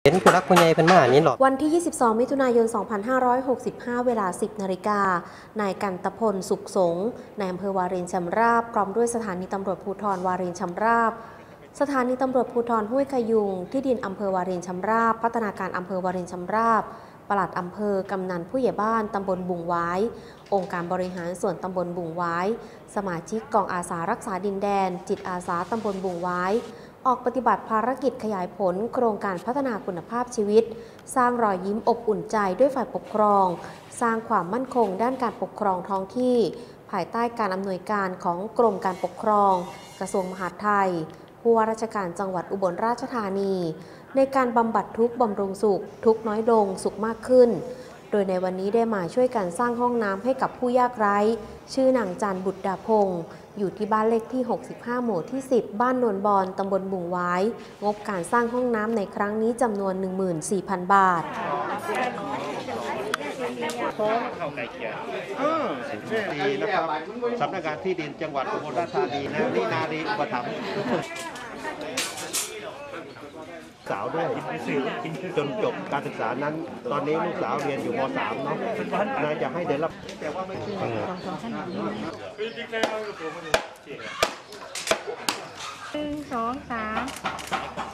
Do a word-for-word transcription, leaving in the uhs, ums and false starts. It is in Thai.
เห็นผู้รักผู้ใหญ่เป็นมานี้หรอวันที่ ยี่สิบสอง มิถุนายน สองพันห้าร้อยหกสิบห้า เวลา สิบ นาฬิกานายกันตพล สุขสงฆ์นายอำเภอวารินชำราบพร้อมด้วยสถานีตำรวจภูธรวารินชำราบสถานีตำรวจภูธรห้วยขยุงที่ดินอำเภอวารินชำราบพัฒนาการอำเภอวารินชำราบปลัดอำเภอกำนันผู้ใหญ่บ้านตำบลบุงไว้องค์การบริหารส่วนตำบลบุงไว้สมาชิกกองอาสารักษาดินแดนจิตอาสาตำบลบุงไว้ออกปฏิบัติภารกิจขยายผลโครงการพัฒนาคุณภาพชีวิตสร้างรอยยิ้มอบอุ่นใจด้วยฝ่ายปกครองสร้างความมั่นคงด้านการปกครองท้องที่ภายใต้การอำนวยการของกรมการปกครองกระทรวงมหาดไทยผู้ว่าราชการจังหวัดอุบลราชธานีในการบำบัดทุกข์บำรุงสุขทุกข์น้อยลงสุขมากขึ้นโดยในวันนี้ได้มาช่วยกันสร้างห้องน้ำให้กับผู้ยากไร้ชื่อนางจันบุตรดาพงศ์อยู่ที่บ้านเลขที่ หกสิบห้า หมู่ที่ สิบ บ้านนวลบอนตำบลบุงไว้งบการสร้างห้องน้ำในครั้งนี้จำนวน หนึ่งหมื่นสี่พัน บาทเข้าไก่เกียร์อืมดีนะครับสำนักงานที่ดินจังหวัดอุบลราชธานีนะนี่นารีอุปถัมภ์สาวด้วยจนจบการศึกษานั้นตอนนี้ลูกสาวเรียนอยู่ม สาม เนาะนะอยากให้ได้รับแต่ว่าไม่ใช่หนึ่งสองสาม